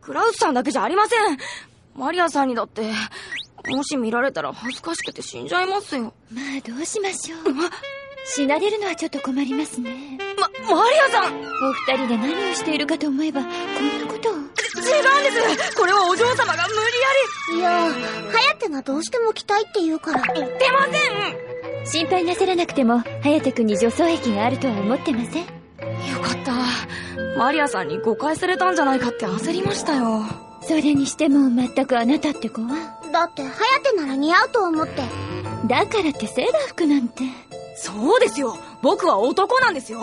クラウスさんだけじゃありません。マリアさんにだって、もし見られたら恥ずかしくて死んじゃいますよ。 まあどうしましょう。死なれるのはちょっと困りますね。 マリアさん！ お二人で何をしているかと思えば、こんなことを。 違うんです！これはお嬢様が無理やり。 いや、颯がどうしても来たいって言うから。 言ってません！心配なさらなくても、颯君に女装癖があるとは思ってません。よかった。マリアさんに誤解されたんじゃないかって焦りましたよ。 それにしても全くあなたって子は。 だって颯なら似合うと思って。 だからってセーラー服なんて。 そうですよ。僕は男なんですよ。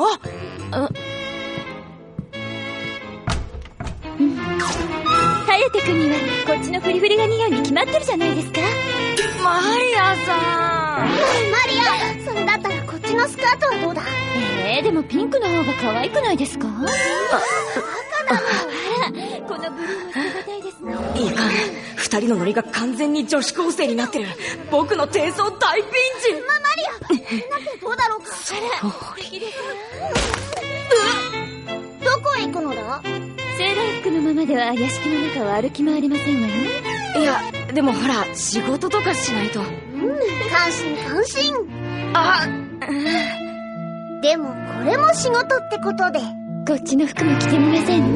颯君にはこっちのフリフリが似合うに決まってるじゃないですか。 マリアさん。 マリア、それだったらこっちのスカートはどうだ。 でもピンクの方が可愛くないですか？赤だもん。このブルーも捨てがたいですね。 いかん。二人のノリが完全に女子高生になってる。僕の低層大ピンチ。 マリア、みんなってどうだろうか。 それどこへ行くのだ？ セーラー服のままでは屋敷の中は歩き回れませんわよ。 いや、でもほら、仕事とかしないと。 感心感心。でもこれも仕事ってことで。 こっちの服も着てみません？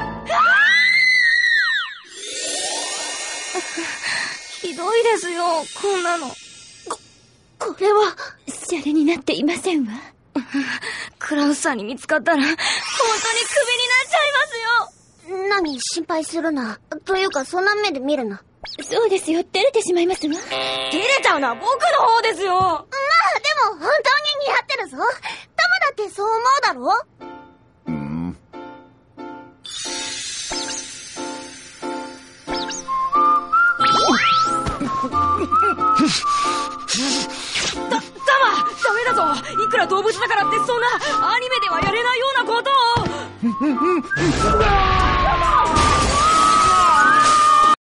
ひどいですよ、こんなの。 これはシャレになっていませんわ。 クラウスさんに見つかったら本当にクビになっちゃいますよ。 何、心配するな。というかそんな目で見るな。 そうですよ、照れてしまいますわ。 照れちゃうのは僕の方ですよ。まあでも本当に似合ってるぞ。タマだってそう思うだろ？ ダメだぞ。いくら動物だからってそんなアニメではやれないようなことを。